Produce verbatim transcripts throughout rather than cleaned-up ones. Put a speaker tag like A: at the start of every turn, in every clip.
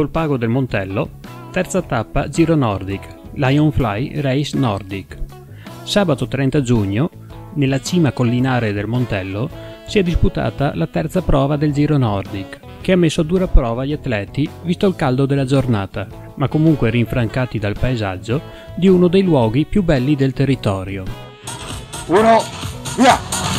A: Volpago del Montello, terza tappa Giro Nordic, Lionfly Race Nordic. Sabato trenta giugno, nella cima collinare del Montello, si è disputata la terza prova del Giro Nordic, che ha messo a dura prova gli atleti visto il caldo della giornata, ma comunque rinfrancati dal paesaggio di uno dei luoghi più belli del territorio.
B: Uno, via!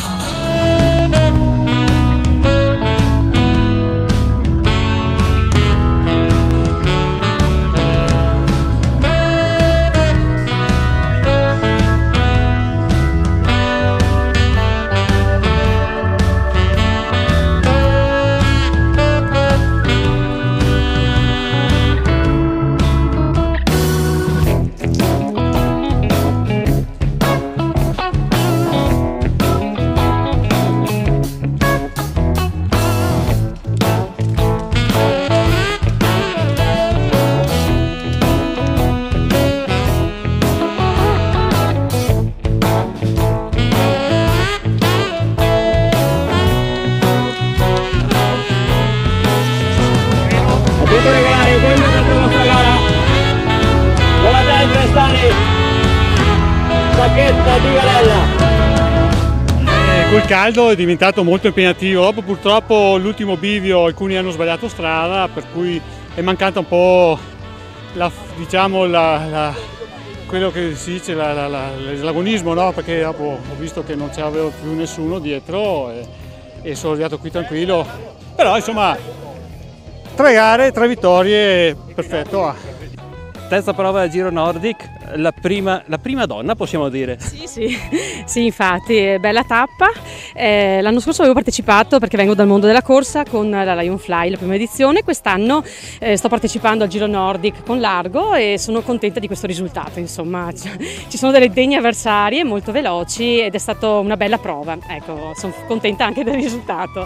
B: Potete regalare quello per la vostra gara? Volete interessare sacchetta di galella?
C: Eh, col caldo è diventato molto impegnativo. Dopo purtroppo l'ultimo bivio alcuni hanno sbagliato strada, per cui è mancata un po' la, diciamo la, la, quello che si dice la, la, la, l'agonismo, no? Perché dopo ho visto che non c'avevo più nessuno dietro e, e sono arrivato qui tranquillo. Però insomma, tre gare, tre vittorie, perfetto.
D: Terza prova del Giro Nordic, la prima, la prima donna possiamo dire.
E: Sì, sì, sì, infatti, bella tappa. Eh, l'anno scorso avevo partecipato perché vengo dal mondo della corsa con la Lionfly, la prima edizione. Quest'anno eh, sto partecipando al Giro Nordic con Largo e sono contenta di questo risultato. Insomma, ci sono delle degne avversarie molto veloci ed è stata una bella prova. Ecco, sono contenta anche del risultato.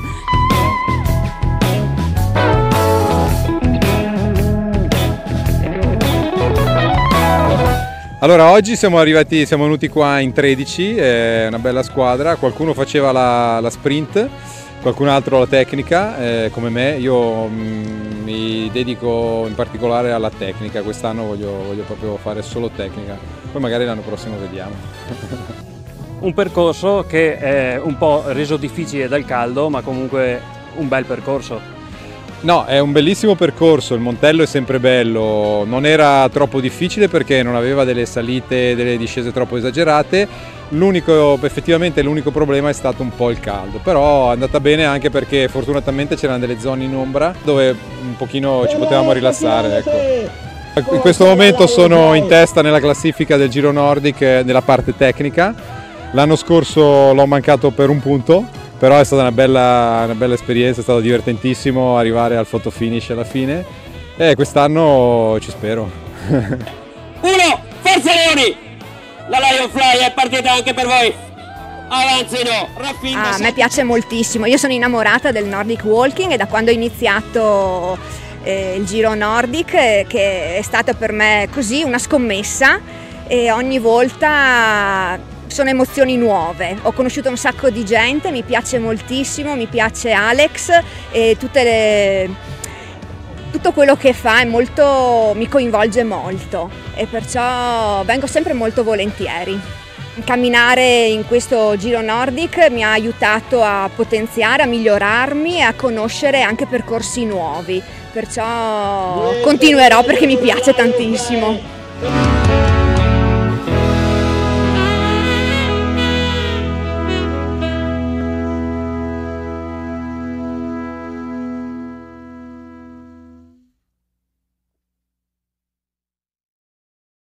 F: Allora, oggi siamo arrivati, siamo venuti qua in tredici, è una bella squadra, qualcuno faceva la, la sprint, qualcun altro la tecnica, eh, come me. Io mh, mi dedico in particolare alla tecnica, quest'anno voglio, voglio proprio fare solo tecnica, poi magari l'anno prossimo vediamo.
D: Un percorso che è un po' reso difficile dal caldo, ma comunque un bel percorso.
F: No, è un bellissimo percorso, il Montello è sempre bello, non era troppo difficile perché non aveva delle salite, delle discese troppo esagerate, l'unico, effettivamente l'unico problema è stato un po' il caldo, però è andata bene anche perché fortunatamente c'erano delle zone in ombra dove un pochino ci potevamo rilassare. Ecco. In questo momento sono in testa nella classifica del Giro Nordic nella parte tecnica, l'anno scorso l'ho mancato per un punto. Però è stata una bella, una bella esperienza, è stato divertentissimo arrivare al photo finish alla fine e quest'anno ci spero.
B: Uno, forza Leoni! La Lionfly è partita anche per voi! Avanzino, raffinano!
G: Ah, a me piace moltissimo, io sono innamorata del Nordic Walking e da quando ho iniziato eh, il Giro Nordic, eh, che è stata per me così una scommessa e ogni volta sono emozioni nuove, ho conosciuto un sacco di gente, mi piace moltissimo, mi piace Alex e tutte le, tutto quello che fa è molto, mi coinvolge molto e perciò vengo sempre molto volentieri. Camminare in questo Giro Nordic mi ha aiutato a potenziare, a migliorarmi e a conoscere anche percorsi nuovi, perciò continuerò perché mi piace tantissimo.